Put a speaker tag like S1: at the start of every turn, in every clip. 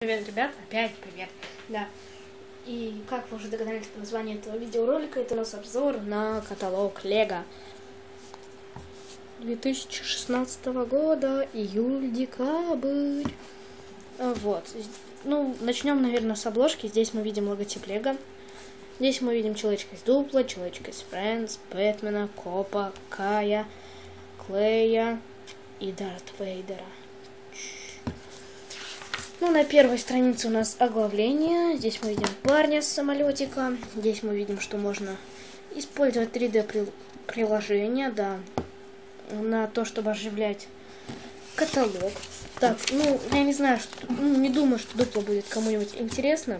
S1: Привет, ребят, опять привет, да. И как вы уже догадались по названию этого видеоролика, это у нас обзор на каталог Лего 2016 года, июль-декабрь. Вот, ну, начнем, наверное, с обложки. Здесь мы видим логотип Лего. Здесь мы видим человечка из Дупла, человечка из Френдс, Бэтмена, Копа, Кая, Клея и Дарт Вейдера. Ну, на первой странице у нас оглавление. Здесь мы видим парня с самолетика. Здесь мы видим, что можно использовать 3D-приложение, да, на то, чтобы оживлять каталог. Так, ну, я не знаю, не думаю, что Дупло будет кому-нибудь интересно.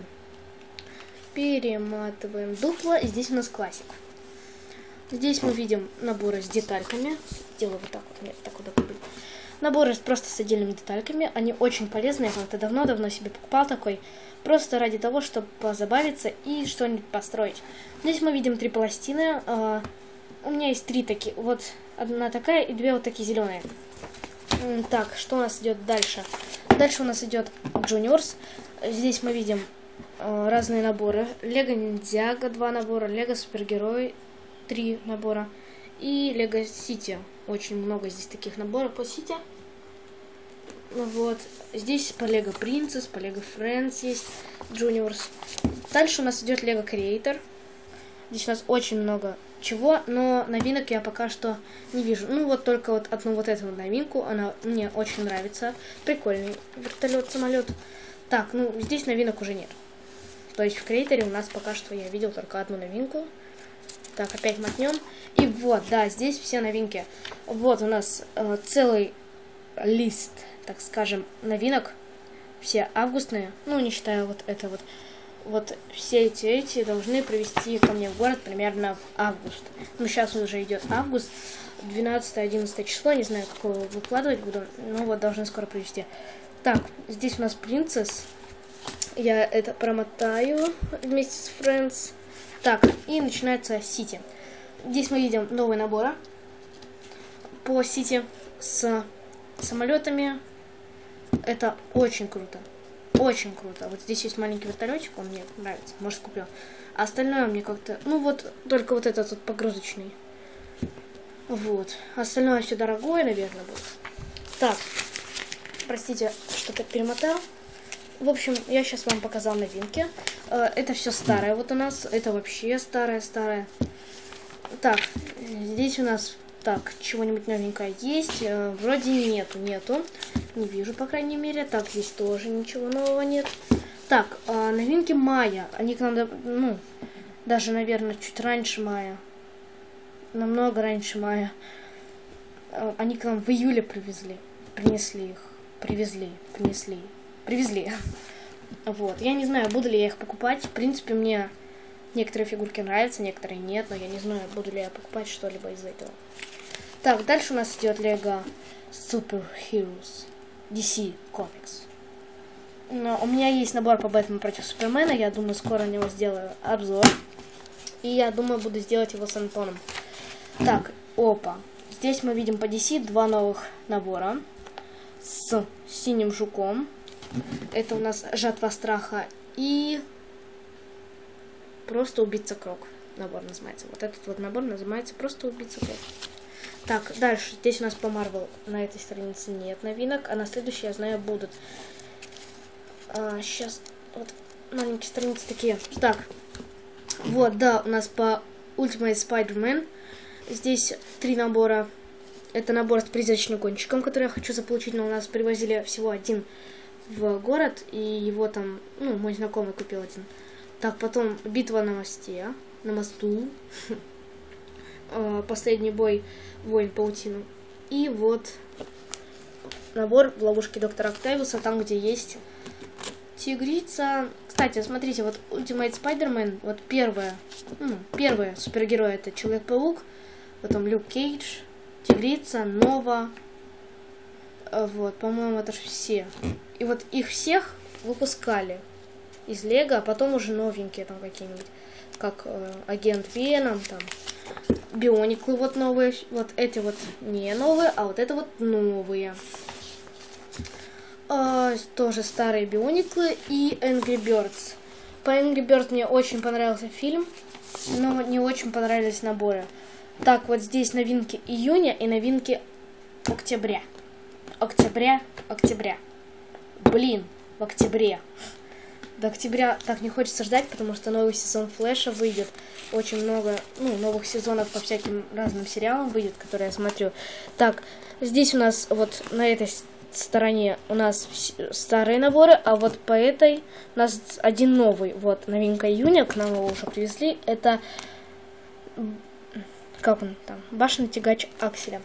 S1: Перематываем Дупло, и здесь у нас классик. Здесь мы видим наборы с детальками. Сделаю вот так вот, нет, так удобно будет. Наборы просто с отдельными детальками. Они очень полезны. Я как-то давно себе покупал такой. Просто ради того, чтобы позабавиться и что-нибудь построить. Здесь мы видим 3 пластины. У меня есть 3 такие. Вот одна такая и 2 вот такие зеленые. Так, что у нас идет дальше? Дальше у нас идет Juniors. Здесь мы видим разные наборы. Лего Ниндзяго 2 набора. Лего Супергерой 3 набора. И Лего Сити. Очень много здесь таких наборов по Сити. Вот. Здесь по Лего Princess, по Лего Friends есть Juniors. Дальше у нас идет Лего Creator. Здесь у нас очень много чего, но новинок я пока что не вижу. Ну вот только вот одну вот эту новинку, она мне очень нравится. Прикольный вертолет-самолет. Так, ну здесь новинок уже нет. То есть в Creator у нас пока что я видел только одну новинку. Так, опять мотнем. И вот, да, здесь все новинки. Вот у нас целый лист, так скажем, новинок. Все августные. Ну, не считая вот это вот. Вот все эти должны привезти ко мне в город примерно в август. Ну, сейчас уже идет август. 12-11 число. Не знаю, какого выкладывать буду. Но вот должны скоро привезти. Так, здесь у нас Princess. Я это промотаю вместе с Friends. Так, и начинается Сити. Здесь мы видим новые наборы по Сити с самолетами. Это очень круто. Очень круто. Вот здесь есть маленький вертолетик, он мне нравится. Может, куплю. А остальное мне как-то... Ну вот, только вот этот вот погрузочный. Вот. Остальное все дорогое, наверное, будет. Так. Простите, что-то перемотал. В общем, я сейчас вам показал новинки. Это все старое вот у нас. Это вообще старое. Так, здесь у нас, так, чего-нибудь новенькое есть. Вроде нету. Не вижу, по крайней мере. Так, здесь тоже ничего нового нет. Так, новинки мая. Они к нам, ну, даже, наверное, чуть раньше мая. Намного раньше мая. Они к нам в июле принесли. Вот. Я не знаю, буду ли я их покупать. В принципе, мне некоторые фигурки нравятся, некоторые нет, но я не знаю, буду ли я покупать что-либо из этого. Так, дальше у нас идет Lego Super Heroes DC Comics. Но у меня есть набор по Бэтмену против Супермена. Я думаю, скоро на него сделаю обзор. И я думаю, буду сделать его с Антоном. Так, опа. Здесь мы видим по DC 2 новых набора с синим жуком. Это у нас Жатва страха и просто Убийца Крок. Набор называется. Вот этот вот набор называется просто Убийца Крок. Так, дальше. Здесь у нас по Marvel на этой странице нет новинок, а на следующей, я знаю, будут. Сейчас вот маленькие страницы такие. Так, вот, да, у нас по Ultimate Spider-Man. Здесь 3 набора. Это набор с призрачным гонщиком, который я хочу заполучить, но у нас привозили всего один в город, и его там, ну, мой знакомый купил один. Так, потом битва на мосту. Последний бой, воин паутину. И вот набор в ловушке доктора Октавиуса, там, где есть тигрица. Кстати, смотрите, вот Ultimate Spider-Man, вот первая супергерой, это Человек-паук, потом Люк Кейдж, тигрица, Нова. Вот, по-моему, это же все. И вот их всех выпускали из Лего, а потом уже новенькие там какие-нибудь, как Агент Веном, там, Биониклы вот новые, вот эти вот не новые, а вот это вот новые. тоже старые Биониклы и Angry Birds. По Angry Birds мне очень понравился фильм, но не очень понравились наборы. Так, вот здесь новинки июня и новинки октября. Октября. Блин, в октябре. До октября так не хочется ждать, потому что новый сезон Флэша выйдет. Очень много новых сезонов по всяким разным сериалам выйдет, которые я смотрю. Так, здесь у нас вот на этой стороне у нас старые наборы, а вот по этой у нас один новый. Вот, новинка июня, к нам его уже привезли. Это, как он там, башенный тягач Акселя.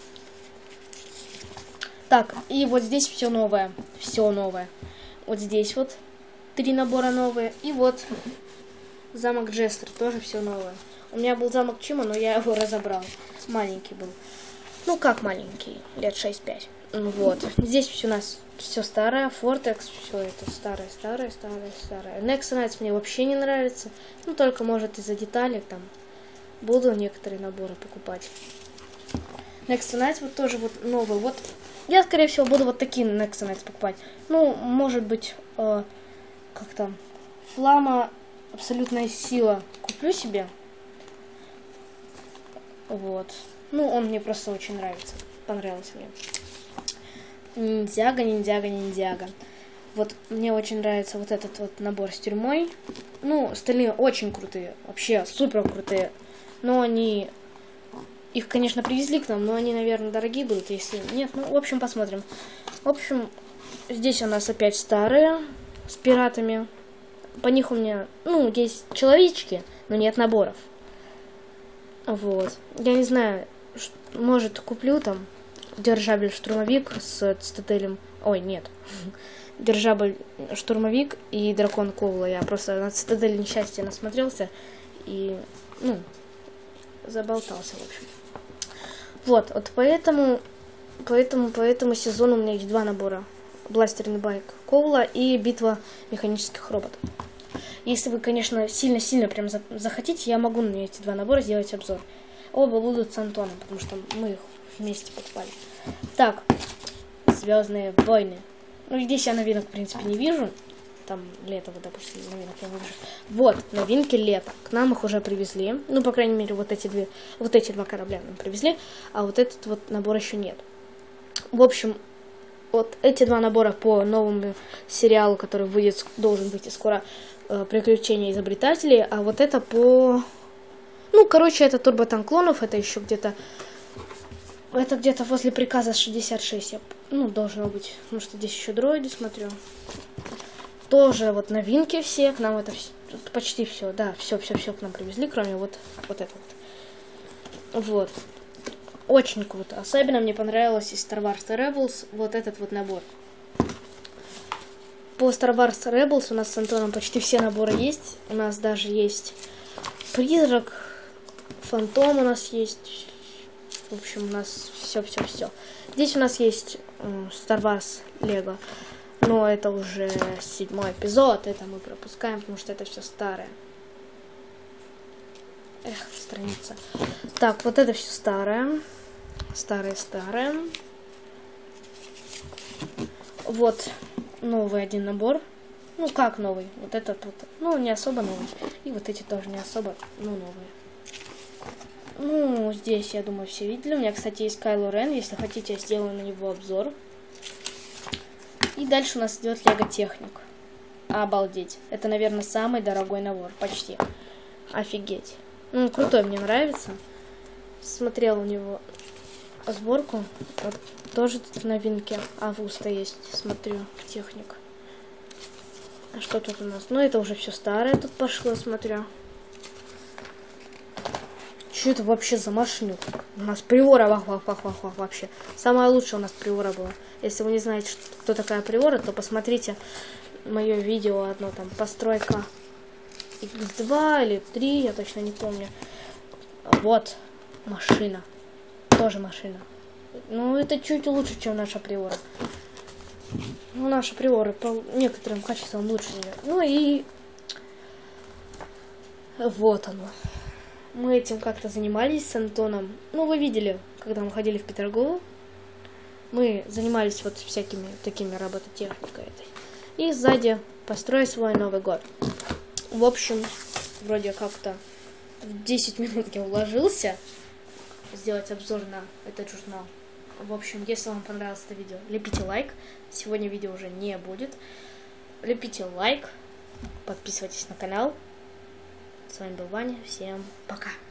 S1: Так, и вот здесь все новое. Все новое. Вот здесь вот 3 набора новые. И вот замок Джестер, тоже все новое. У меня был замок Чима, но я его разобрал. Маленький был. Ну, как маленький, лет 6-5. Вот. Здесь у нас все старое. Фортекс, все это старое. Next Nights мне вообще не нравится. Ну, только, может, из-за деталей там буду некоторые наборы покупать. Next Nights вот тоже вот новый. Вот я, скорее всего, буду вот такие Next Nights покупать. Ну, может быть, как там, Флама, абсолютная сила куплю себе. Вот. Ну, он мне просто очень нравится. Понравился мне. Ниндзяго. Вот мне очень нравится вот этот вот набор с тюрьмой. Ну, остальные очень крутые. Вообще супер крутые. Но они... Их, конечно, привезли к нам, но они, наверное, дорогие будут, если нет. Ну, в общем, посмотрим. В общем, здесь у нас опять старые с пиратами. По них у меня, есть человечки, но нет наборов. Вот. Я не знаю, может, куплю там дирижабль штурмовик с цитаделем. Ой, нет. Дирижабль штурмовик и дракон Коула. Я просто на цитадель несчастья насмотрелся и, заболтался, в общем. Вот по этому сезону у меня есть 2 набора. Бластерный байк Коула и битва механических роботов. Если вы, конечно, сильно-сильно прям захотите, я могу на эти 2 набора сделать обзор. Оба будут с Антоном, потому что мы их вместе покупали. Так, Звездные войны. Ну, здесь я новинок, в принципе, не вижу. Там лето, вот, допустим, новинок я не вижу. Вот, новинки лета. К нам их уже привезли. Ну, по крайней мере, вот эти 2 корабля нам привезли, а вот этот вот набор еще нет. В общем, вот эти 2 набора по новому сериалу, который должен выйти скоро, «Приключения изобретателей», а вот это по... это Турботанк клонов, это еще где-то... Это где-то возле приказа 66, должно быть. Потому что здесь еще дроиды, смотрю. Тоже вот новинки все, к нам это почти все, да, все к нам привезли, кроме вот этого вот. Вот. Очень круто. Особенно мне понравилось из Star Wars Rebels вот этот вот набор. По Star Wars Rebels у нас с Антоном почти все наборы есть. У нас даже есть Призрак, Фантом у нас есть. В общем, у нас все. Здесь у нас есть Star Wars Lego. Но это уже 7-й эпизод. Это мы пропускаем, потому что это все старое. Страница. Так, вот это все старое. Старое. Вот новый один набор. Ну, как новый? Вот этот вот. Не особо новый. И вот эти тоже не особо, новые. Здесь, я думаю, все видели. У меня, кстати, есть Кайло Рен. Если хотите, я сделаю на него обзор. И дальше у нас идет Лего Техник. Обалдеть. Это, наверное, самый дорогой набор. Почти. Офигеть. Крутой, мне нравится. Смотрел у него сборку. Вот, тоже тут новинки августа есть. Смотрю, Техник. А что тут у нас? Это уже все старое тут пошло, смотрю. Что это вообще за машина? У нас Приора, вообще. Самая лучшая у нас Приора была. Если вы не знаете, кто такая Приора, то посмотрите мое видео одно там, постройка X2 или 3, я точно не помню. Вот, машина. Тоже машина. Это чуть лучше, чем наша Приора. Наша Приора по некоторым качествам лучше. И вот оно. Мы этим как-то занимались с Антоном. Вы видели, когда мы ходили в Петергоф. Мы занимались вот всякими такими робототехникой этой. И сзади построй свой Новый год. В общем, вроде как-то в 10 минут я уложился сделать обзор на этот журнал. В общем, если вам понравилось это видео, лепите лайк. Сегодня видео уже не будет. Лепите лайк, подписывайтесь на канал. С вами был Ваня. Всем пока.